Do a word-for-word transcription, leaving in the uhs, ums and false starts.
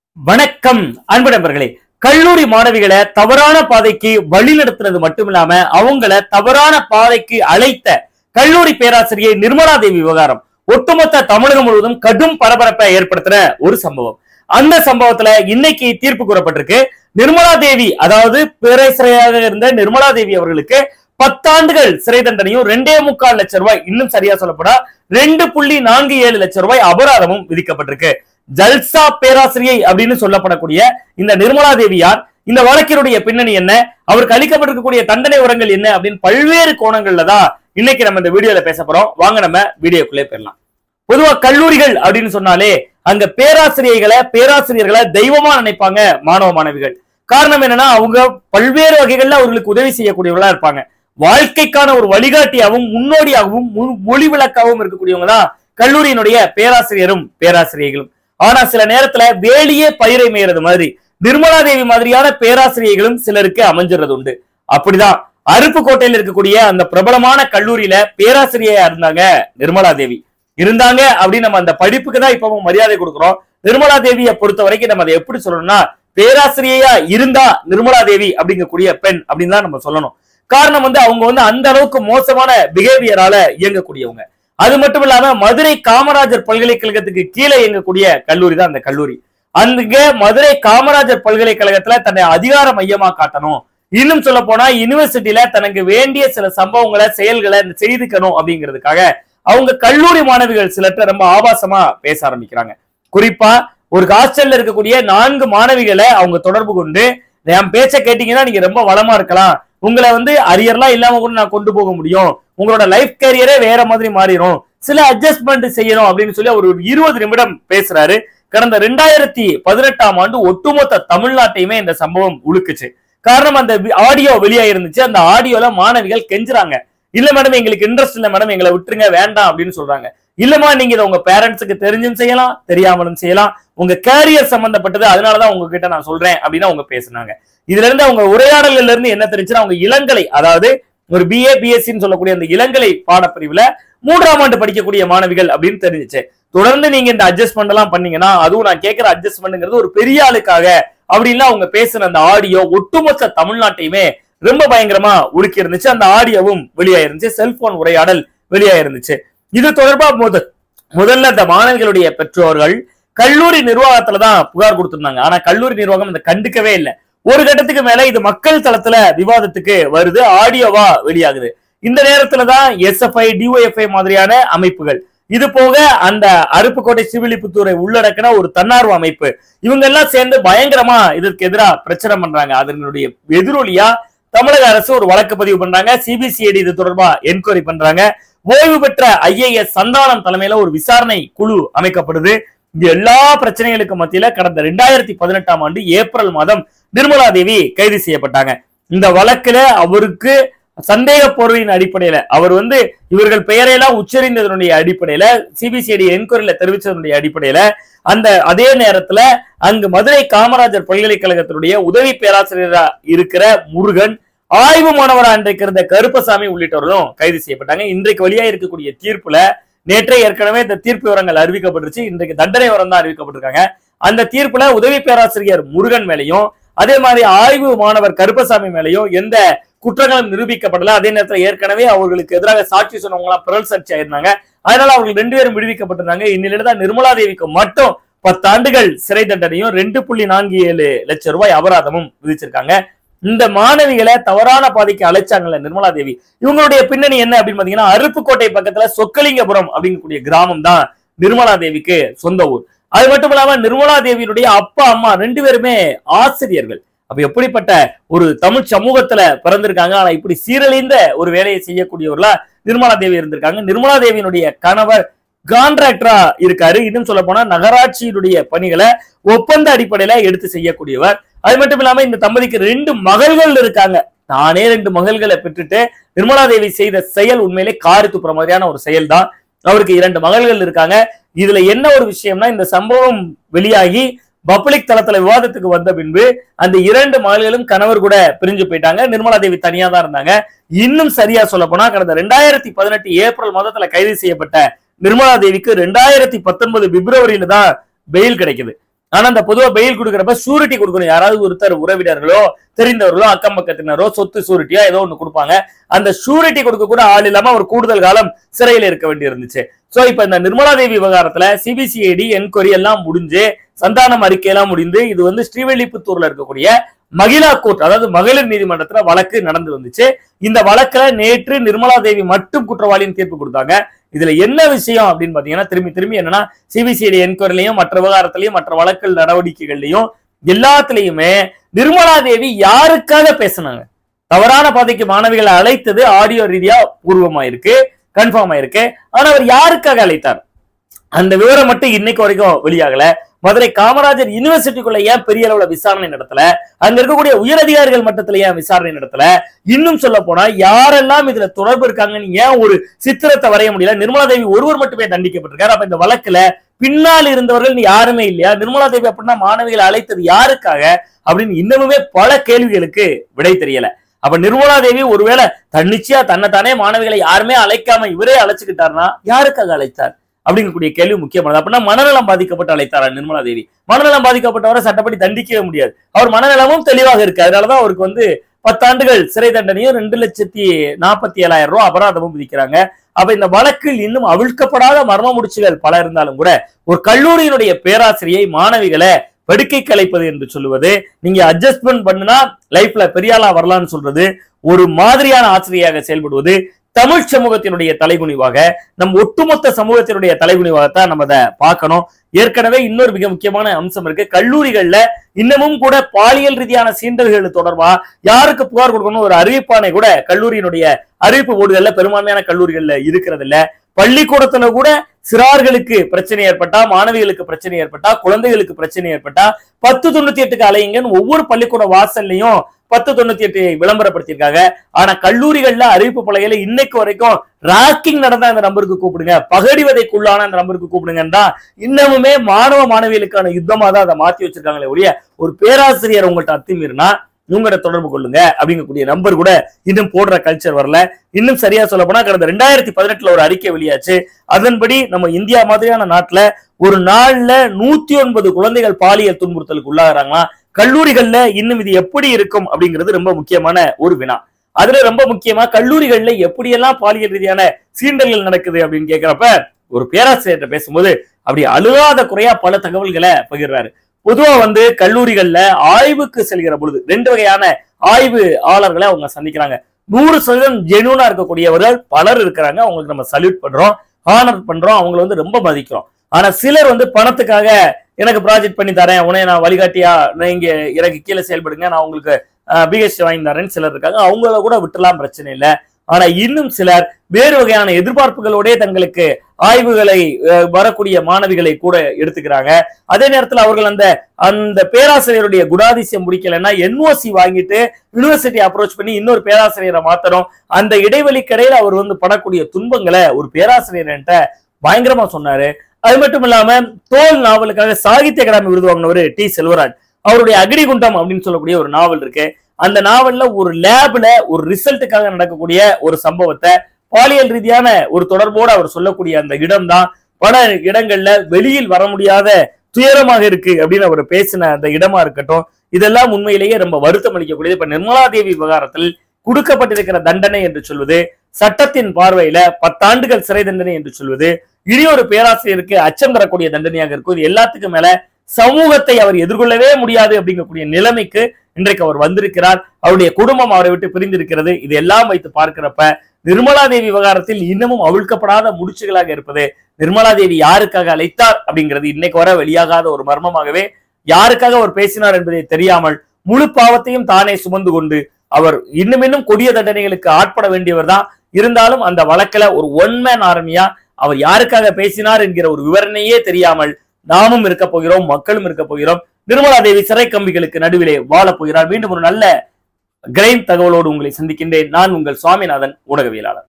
வணக்கம் அன்பு நண்பர்களே. கல்லூரி மாணவிகளை தவறான பாதைக்கு வழி நடத்துறது மட்டுமில்லாம அவங்கள தவறான பாதைக்கு அழைத்த கல்லூரி பேராசிரியை நிர்மலா தேவி விவகாரம் ஒட்டுமொத்த தமிழகம் முழுவதும் கடும் பரபரப்பை ஏற்படுத்தின ஒரு சம்பவம். அந்த சம்பவத்துல இன்னைக்கு தீர்ப்பு கூறப்பட்டிருக்கு. நிர்மலா தேவி, அதாவது பேராசிரியராக இருந்த நிர்மலா தேவி அவர்களுக்கு பத்தாண்டுகள் சிறை தண்டனையும் ரெண்டே முக்கால் லட்சம் ரூபாய், இன்னும் சரியா சொல்லப்படா ரெண்டு புள்ளி நான்கு ஏழு லட்சம் ரூபாய் அபராதமும் விதிக்கப்பட்டிருக்கு. ஜல்சா பேராசிரியை அப்படின்னு சொல்லப்படக்கூடிய இந்த நிர்மலா தேவி யார்? இந்த வழக்கினுடைய பின்னணி என்ன? அவருக்கு அளிக்கப்பட்டிருக்கக்கூடிய தண்டனை விவரங்கள் என்ன அப்படின்னு பல்வேறு கோணங்கள்ல தான் இன்னைக்கு நம்ம இந்த வீடியோல பேச போறோம். வாங்க நம்ம வீடியோக்குள்ளே போயிடலாம். பொதுவா கல்லூரிகள் அப்படின்னு சொன்னாலே அங்க பேராசிரியர்களை பேராசிரியர்களை தெய்வமா நினைப்பாங்க மாணவ மாணவிகள். காரணம் என்னன்னா அவங்க பல்வேறு வகைகள்ல அவர்களுக்கு உதவி செய்யக்கூடியவர்களா இருப்பாங்க. வாழ்க்கைக்கான ஒரு வழிகாட்டியாகவும் முன்னோடியாகவும் மொழி விளக்காகவும் இருக்கக்கூடியவங்க தான் கல்லூரியினுடைய பேராசிரியரும் பேராசிரியர்களும். ஆனா சில நேரத்துல வேலியே பயிரை மேயறது மாதிரி நிர்மலா தேவி மாதிரியான பேராசிரியர்களும் சிலருக்கு அமைஞ்சிறது உண்டு. அப்படிதான் அருப்புக்கோட்டையில் இருக்கக்கூடிய அந்த பிரபலமான கல்லூரியில பேராசிரியரா இருந்தாங்க நிர்மலா தேவி இருந்தாங்க அப்படின்னு நம்ம அந்த படிப்புக்கு தான் இப்பவும் மரியாதை கொடுக்கிறோம். நிர்மலா தேவியை பொறுத்த வரைக்கும் நம்ம அதை எப்படி சொல்லணும்னா பேராசிரியையா இருந்தா நிர்மலா தேவி அப்படிங்கக்கூடிய பெண் அப்படின்னு தான் நம்ம சொல்லணும். காரணம் வந்து அவங்க வந்து அந்த அளவுக்கு மோசமான பிஹேவியரால இயங்கக்கூடியவங்க. அது மட்டும் இல்லாம மதுரை காமராஜர் பல்கலைக்கழகத்துக்கு கீழே இயங்கக்கூடிய கல்லூரி தான் அந்த கல்லூரி. அங்க மதுரை காமராஜர் பல்கலைக்கழகத்துல தன்னை அதிகார மையமா காட்டணும், இன்னும் சொல்ல போனா யூனிவர்சிட்டியில தனக்கு வேண்டிய சில சம்பவங்களை செயல்களை செய்துக்கணும் அப்படிங்கிறதுக்காக அவங்க கல்லூரி மாணவிகள் சிலர்கிட்ட ரொம்ப ஆபாசமா பேச ஆரம்பிக்கிறாங்க. குறிப்பா ஒரு ஹாஸ்டல்ல இருக்கக்கூடிய நான்கு மாணவிகளை அவங்க தொடர்பு கொண்டு, என் பேச்ச கேட்டீங்கன்னா நீங்க ரொம்ப வளமா இருக்கலாம், உங்களை வந்து அரியர்லாம் இல்லாம கூட நான் கொண்டு போக முடியும், உங்களோட லைஃப் கேரியரே வேற மாதிரி மாறிடும், சில அட்ஜஸ்ட்மெண்ட் செய்யணும் அப்படின்னு சொல்லி ஒரு இருபது நிமிடம் பேசுறாரு. கடந்த ரெண்டாயிரத்தி பதினெட்டாம் ஆண்டு ஒட்டுமொத்த தமிழ்நாட்டையுமே இந்த சம்பவம் உழுக்குச்சு. காரணம் அந்த ஆடியோ வெளியாயிருந்துச்சு. அந்த ஆடியோல மாணவிகள் கெஞ்சுறாங்க, இல்ல மேடம் எங்களுக்கு இன்ட்ரெஸ்ட் இல்ல மேடம், எங்களை விட்டுருங்க வேண்டாம் அப்படின்னு சொல்றாங்க. இல்லமா நீங்க இதை உங்க பேரண்ட்ஸுக்கு தெரிஞ்சும் செய்யலாம், தெரியாமலும் செய்யலாம், உங்க கேரியர் சம்பந்தப்பட்டது, அதனாலதான் உங்ககிட்ட நான் சொல்றேன் அப்படின்னு அவங்க பேசினாங்க. இதுல இருந்து அவங்க உரையாடல்ல இருந்து என்ன தெரிஞ்சுன்னா அவங்க இளங்கலை, அதாவது ஒரு பிஏ பிஎஸ்சின்னு சொல்லக்கூடிய அந்த இளங்கலை பாடப்பிரிவுல மூன்றாம் ஆண்டு படிக்கக்கூடிய மாணவிகள் அப்படின்னு தெரிஞ்சிச்சு. தொடர்ந்து நீங்க இந்த அட்ஜஸ்ட்மெண்ட் எல்லாம் பண்ணீங்கன்னா, அதுவும் நான் கேட்கிற அட்ஜஸ்ட்மெண்ட்ங்கிறது ஒரு பெரிய ஆளுக்காக அப்படின்னா அவங்க பேசின அந்த ஆடியோ ஒட்டுமொத்த தமிழ்நாட்டையுமே ரொம்ப பயங்கரமா உலுக்கி இருந்துச்சு. அந்த ஆடியோவும் வெளியாயிருந்துச்சு, செல்போன் உரையாடல் வெளியாயிருந்துச்சு. இது தொடர்பா முத முதல்ல இந்த மாணவிகளுடைய பெற்றோர்கள் கல்லூரி நிர்வாகத்துலதான் புகார் கொடுத்திருந்தாங்க. ஆனா கல்லூரி நிர்வாகம் இந்த கண்டுக்கவே இல்லை. ஒரு கட்டத்துக்கு மேல இது மக்கள் தளத்துல விவாதத்துக்கு வருது, ஆடியோவா வெளியாகுது. இந்த நேரத்துலதான் எஸ்எஃப்ஐ டிஒஎஃப்ஐ மாதிரியான அமைப்புகள், இது போக அந்த அருப்புக்கோட்டை சிவிலிபுத்தூரை உள்ளடக்கின ஒரு தன்னார்வ அமைப்பு, இவங்க எல்லாம் சேர்ந்து பயங்கரமா இதற்கு எதிராக பிரச்சனை பண்றாங்க. அதனுடைய எதிரொலியா தமிழக அரசு ஒரு வழக்கு பதிவு பண்றாங்க. சிபிசிஐடி இது தொடர்பா என்கொயரி பண்றாங்க. ஓய்வு பெற்ற ஐஏஎஸ் சந்தானம் தலைமையில ஒரு விசாரணை குழு அமைக்கப்படுது. இது எல்லா பிரச்சனைகளுக்கு மத்தியில கடந்த ரெண்டாயிரத்தி பதினெட்டாம் ஆண்டு ஏப்ரல் மாதம் நிர்மலா தேவி கைது செய்யப்பட்டாங்க. இந்த வழக்குல அவருக்கு சந்தேக போர்வையின் அடிப்படையில அவர் வந்து இவர்கள் பெயரையெல்லாம் உச்சரிந்ததனுடைய அடிப்படையில சிபிசிஐடி என்கொயரியில தெரிவித்ததனுடைய அடிப்படையில அந்த அதே நேரத்துல அங்கு மதுரை காமராஜர் பல்கலைக்கழகத்தினுடைய உதவி பேராசிரியரா இருக்கிற முருகன், ஆய்வு மாணவரா இன்றைக்கு இருந்த கருப்பசாமி உள்ளிட்டவர்களும் கைது செய்யப்பட்டாங்க. இன்றைக்கு வெளியா இருக்கக்கூடிய தீர்ப்புல நேற்றே ஏற்கனவே இந்த தீர்ப்பு விவரங்கள் அறிவிக்கப்பட்டுருச்சு. இன்றைக்கு தண்டனை விவரம் தான் அறிவிக்கப்பட்டிருக்காங்க. அந்த தீர்ப்புல உதவி பேராசிரியர் முருகன் மேலையும் அதே மாதிரி ஆய்வு மாணவர் கருப்பசாமி மேலையும் எந்த குற்றங்களும் நிரூபிக்கப்படல. அதே நேரத்தில் ஏற்கனவே அவர்களுக்கு எதிராக சாட்சி சொன்னவங்க எல்லாம் பிறல் சாட்சி ஆயிருந்தாங்க. அதனால அவர்கள் ரெண்டு பேரும் விடுவிக்கப்பட்டிருந்தாங்க. இந்நிலையில்தான் நிர்மலா தேவிக்கு மட்டும் பத்தாண்டுகள் சிறை தண்டனையும் ரெண்டு புள்ளி நான்கு ஏழு லட்சம் ரூபாய் அபராதமும் விதிச்சிருக்காங்க. இந்த மாணவிகளை தவறான பாதைக்கு அழைச்சாங்கல்ல நிர்மலா தேவி, இவங்களுடைய பின்னணி என்ன அப்படின்னு பாத்தீங்கன்னா அருப்புக்கோட்டை பக்கத்துல சொக்கலிங்கபுரம் அப்படிங்கக்கூடிய கிராமம் தான் நிர்மலா தேவிக்கு சொந்த ஊர். அது மட்டும் இல்லாம நிர்மலா தேவியினுடைய அப்பா அம்மா ரெண்டு பேருமே ஆசிரியர்கள். அப்ப எப்படிப்பட்ட ஒரு தமிழ் சமூகத்துல பிறந்திருக்காங்க, ஆனா இப்படி சீரழிந்த ஒரு வேலையை செய்யக்கூடியவர்களா நிர்மலா தேவி இருந்திருக்காங்க. நிர்மலா தேவியினுடைய கணவர் கான்ட்ராக்டரா இருக்காரு. இன்னும் சொல்ல போனா நகராட்சியினுடைய பணிகளை ஒப்பந்த அடிப்படையில எடுத்து செய்யக்கூடியவர். அது மட்டும் இல்லாம இந்த தம்பதிக்கு ரெண்டு மகள்கள் இருக்காங்க. நானே ரெண்டு மகள்களை பெற்றுட்டு நிர்மலா தேவி செய்த செயல் உண்மையிலே காரி துப்புற மாதிரியான ஒரு செயல் தான். அவருக்கு இரண்டு மகள்கள் இருக்காங்க. இதுல என்ன ஒரு விஷயம்னா, இந்த சம்பவம் வெளியாகி பப்ளிக் தளத்துல விவாதத்துக்கு வந்த பின்பு அந்த இரண்டு மகள்களும் கணவர் கூட பிரிஞ்சு போயிட்டாங்க. நிர்மலா தேவி தனியா தான் இருந்தாங்க. இன்னும் சரியா சொல்ல போனா கடந்த ரெண்டாயிரத்தி பதினெட்டு ஏப்ரல் மாதத்துல கைது செய்யப்பட்ட நிர்மலா தேவிக்கு ரெண்டாயிரத்தி பத்தொன்பது பிப்ரவரியில தான் பெயில் கிடைக்குது. ஆனா அந்த பொதுவா பெயில் கொடுக்குறப்ப ஷூரிட்டி கொடுக்கணும். யாராவது ஒருத்தர் உறவினர்களோ தெரிந்தவர்களோ அக்கம் பக்கத்தினரோ சொத்து ஷூரிட்டியோ ஏதோ ஒண்ணு கொடுப்பாங்க. அந்த ஷூரிட்டி கொடுக்க கூட ஆள் இல்லாம ஒரு கூடுதல் காலம் சிறையில் இருக்க வேண்டி இருந்துச்சு. சோ இப்ப இந்த நிர்மலா தேவி விவகாரத்துல சிபிசிஐடி என்கொயரி எல்லாம் முடிஞ்சு சந்தானம் அறிக்கையெல்லாம் முடிந்து இது வந்து ஸ்ரீவில்லிபுத்தூர்ல இருக்கக்கூடிய மகிழா கோர்ட், அதாவது மகளிர் நீதிமன்றத்துல வழக்கு நடந்து வந்துச்சு. இந்த வழக்குல நேற்று நிர்மலா தேவி மட்டும் குற்றவாளின்னு தீர்ப்பு கொடுத்தாங்க. இதுல என்ன விஷயம் அப்படின்னு பாத்தீங்கன்னா, திரும்பி திரும்பி என்னன்னா சிபிசிஐடி என்கொயரிலையும் மற்ற விவகாரத்திலையும் மற்ற வழக்கு நடவடிக்கைகள்லையும் எல்லாத்துலயுமே நிர்மலா தேவி யாருக்காக பேசினாங்க? தவறான பாதைக்கு மாணவிகளை அழைத்தது ஆடியோ ரீதியா பூர்வமா இருக்கு, கன்ஃபார்ம் ஆயிருக்கு. ஆனா அவர் யாருக்காக அழைத்தார் அந்த விவரம் மட்டும் இன்னைக்கு வரைக்கும் வெளியாகல. மதுரை காமராஜர் யூனிவர்சிட்டிக்குள்ள ஏன் பெரிய அளவுல விசாரணை நடத்தல? அங்க இருக்கக்கூடிய உயரதிகாரிகள் மட்டத்துல ஏன் விசாரணை நடத்தல? இன்னும் சொல்ல போனா யாரெல்லாம் இதுல தொடர்பு இருக்காங்கன்னு ஏன் ஒரு சித்திரத்தை வரைய முடியல? நிர்மலா தேவி ஒருவர் மட்டுமே தண்டிக்கப்பட்டிருக்காரு. அப்ப இந்த வழக்குல பின்னால் இருந்தவர்கள் யாருமே இல்லையா? நிர்மலா தேவி அப்படின்னா மாணவிகளை அழைத்தது யாருக்காக அப்படின்னு இன்னமுமே பல கேள்விகளுக்கு விடை தெரியல. அப்ப நிர்மலா தேவி ஒருவேளை தன்னிச்சையா தன்னைத்தானே மாணவிகளை யாருமே அழைக்காம இவரே அழைச்சுக்கிட்டாருன்னா யாருக்காக அழைத்தார் அப்படிங்கக்கூடிய கேள்வி முக்கியமானது. அப்படின்னா மனநலம் பாதிக்கப்பட்டு அழைத்தாரா நிர்மலா தேவி? மனநலம் பாதிக்கப்பட்டவரை சட்டப்படி தண்டிக்கவே முடியாது. அவர் மனநலமும் தெளிவாக இருக்கு. அதனாலதான் அவருக்கு வந்து பத்தாண்டுகள் சிறை தண்டனையும் ரெண்டு லட்சத்தி நாற்பத்தி ஏழாயிரம் ரூபாய் அபராதமும் விதிக்கிறாங்க. அப்ப இந்த வழக்கில் இன்னும் அவிழ்க்கப்படாத மர்ம முடிச்சுகள் பல இருந்தாலும் கூட ஒரு கல்லூரியினுடைய பேராசிரியை மாணவிகளை படுக்கை கலைப்பது என்று சொல்லுவது, நீங்க அட்ஜஸ்ட்மெண்ட் பண்ணுனா லைஃப்ல பெரியாளா வரலாம்னு சொல்றது, ஒரு மாதிரியான ஆசிரியராக செயல்படுவது, தமிழ் சமூகத்தினுடைய தலைகுனிவாக, நம் ஒட்டுமொத்த சமூகத்தினுடைய தலைகுனிவாகத்தான் நம்ம அதை பார்க்கணும். ஏற்கனவே இன்னொரு மிக முக்கியமான அம்சம் இருக்கு. கல்லூரிகள்ல இன்னமும் கூட பாலியல் ரீதியான சீண்டல்கள் தொடர்பா யாருக்கு புகார் கொடுக்கணும் ஒரு அறிவிப்பானை கூட கல்லூரியினுடைய அறிவிப்பு போர்டுகள்ல பெரும்பான்மையான கல்லூரிகள்ல இருக்கிறது இல்ல. பள்ளிக்கூடத்துல கூட சிறார்களுக்கு பிரச்சனை ஏற்பட்டா, மாணவிகளுக்கு பிரச்சனை ஏற்பட்டா, குழந்தைகளுக்கு பிரச்சனை ஏற்பட்டா பத்து தொண்ணூத்தி எட்டுக்கு அலையுங்கன்னு ஒவ்வொரு பள்ளிக்கூட வாசல்லையும் பத்து தொண்ணூத்தி எட்டு விளம்பரப்படுத்திருக்காங்க. ஆனா கல்லூரிகள்ல அறிவிப்பு பலகையில இன்னைக்கு வரைக்கும் ராக்கிங் நடந்தா அந்த நம்பருக்கு கூப்பிடுங்க, பகடிவதைக்குள்ளான அந்த நம்பருக்கு கூப்பிடுங்கன்னா இன்னமுமே மாணவ மாணவிகளுக்கான யுத்தமா தான் அதை மாத்தி வச்சிருக்காங்களே ஒழிய ஒரு பேராசிரியர் உங்கள்கிட்ட அத்துமீறினா இவங்கள்ட்ட தொடர்பு கொள்ளுங்க அப்படிங்கக்கூடிய நம்பர் கூட இன்னும் போடுற கல்ச்சர் வரல. இன்னும் சரியா சொல்ல போனா கடந்த ரெண்டாயிரத்தி பதினெட்டுல ஒரு அறிக்கை வெளியாச்சு. அதன்படி நம்ம இந்தியா மாதிரியான நாட்டுல ஒரு நாள்ல நூத்தி ஒன்பது குழந்தைகள் பாலியல் துன்புறுத்தலுக்கு உள்ளாகிறாங்களா. கல்லூரிகள்ல இன்னும் இது எப்படி இருக்கும் அப்படிங்கிறது ரொம்ப முக்கியமான ஒரு வினா. அதுல ரொம்ப முக்கியமா கல்லூரிகள்ல எப்படியெல்லாம் பாலியல் ரீதியான சீண்டல்கள் நடக்குது அப்படின்னு கேட்கிறப்ப ஒரு பேராசிரியர்கிட்ட பேசும்போது அப்படி அழுகாத குறையா பல தகவல்களை பகிர்றாரு. பொதுவா வந்து கல்லூரிகள்ல ஆய்வுக்கு செல்கிற பொழுது ரெண்டு வகையான ஆய்வு ஆளர்களை அவங்க சந்திக்கிறாங்க. நூறு சதவீதம் ஜெனூனா இருக்கக்கூடியவர்கள் பலர் இருக்கிறாங்க. அவங்களுக்கு நம்ம சல்யூட் பண்றோம், ஹானர் பண்றோம், அவங்களை வந்து ரொம்ப மதிக்கிறோம். ஆனா சிலர் வந்து பணத்துக்காக எனக்கு ப்ராஜெக்ட் பண்ணி தரேன், உனைய நான் வழிகாட்டியா நீங்க எனக்கு கீழே செயல்படுங்க, நான் உங்களுக்கு பிஹெச்டி வாங்கி தரேன்னு சிலர் இருக்காங்க. அவங்கள கூட விட்டுலாம் பிரச்சனை இல்லை. ஆனா இன்னும் சிலர் வேறு வகையான எதிர்பார்ப்புகளோட தங்களுக்கு ஆய்வுகளை வரக்கூடிய மாணவிகளை கூட எடுத்துக்கிறாங்க. அதே நேரத்தில் அவர்கள் அந்த அந்த பேராசிரியருடைய குணாதிசயம் முடிக்கலைன்னா என்ஓசி வாங்கிட்டு யூனிவர்சிட்டி அப்ரோச் பண்ணி இன்னொரு பேராசிரியரை மாத்தணும். அந்த இடைவெளி கடையில் அவர் வந்து படக்கூடிய துன்பங்களை ஒரு பேராசிரியர் என்கிட்ட பயங்கரமா சொன்னாரு. அது மட்டும் இல்லாம தோல் நாவலுக்காக சாகித்ய அகாடமி விருது வாங்கினவர் டி செல்வராஜ், அவருடைய அக்னிகுண்டம் அப்படின்னு சொல்லக்கூடிய ஒரு நாவல் இருக்கு. அந்த நாவல்ல ஒரு லேப்ல ஒரு ரிசல்ட்டுக்காக நடக்கக்கூடிய ஒரு சம்பவத்தை பாலியல் ரீதியான ஒரு தொடர்போடு அவர் சொல்லக்கூடிய அந்த இடம் தான் பல இடங்கள்ல வெளியில் வர முடியாத துயரமாக இருக்கு அப்படின்னு அவர் பேசின அந்த இடமா இருக்கட்டும். இதெல்லாம் உண்மையிலேயே ரொம்ப வருத்தம் அளிக்கக்கூடியது. இப்ப நிர்மலா தேவி விவகாரத்தில் கொடுக்கப்பட்டிருக்கிற தண்டனை என்று சொல்வது, சட்டத்தின் பார்வையில பத்தாண்டுகள் சிறை தண்டனை என்று சொல்வது, இனி ஒரு பேராசிரியருக்கு அச்சம் தரக்கூடிய தண்டனையாக இருக்கும். இது எல்லாத்துக்கும் மேல சமூகத்தை அவர் எதிர்கொள்ளவே முடியாது அப்படிங்கக்கூடிய நிலைமைக்கு இன்றைக்கு அவர் வந்திருக்கிறார். அவருடைய குடும்பம் அவரை விட்டு பிரிந்திருக்கிறது. இது எல்லாம் வைத்து பார்க்கிறப்ப நிர்மலா தேவி விவகாரத்தில் இன்னமும் அவிழ்க்கப்படாத முடிச்சுகளாக இருப்பது நிர்மலா தேவி யாருக்காக அழைத்தார் அப்படிங்கிறது இன்னைக்கு வர வெளியாகாத ஒரு மர்மமாகவே, யாருக்காக அவர் பேசினார் என்பதை தெரியாமல் முழு பாவத்தையும் தானே சுமந்து கொண்டு அவர் இன்னும் இன்னும் கொடிய தண்டனைகளுக்கு ஆட்பட வேண்டியவர் தான். இருந்தாலும் அந்த வழக்கில ஒரு ஒன் மேன் ஆர்மியா அவர் யாருக்காக பேசினார் என்கிற ஒரு விவரணையே தெரியாமல் நாமும் இருக்க போகிறோம், மக்களும் இருக்க போகிறோம். நிர்மலா தேவி சிறை கம்பிகளுக்கு நடுவிலே வாழப் போகிறார். மீண்டும் ஒரு நல்ல கிரைம் தகவலோடு உங்களை சந்திக்கின்றேன். நான் உங்கள் சுவாமிநாதன், ஊடகவியலாளர்.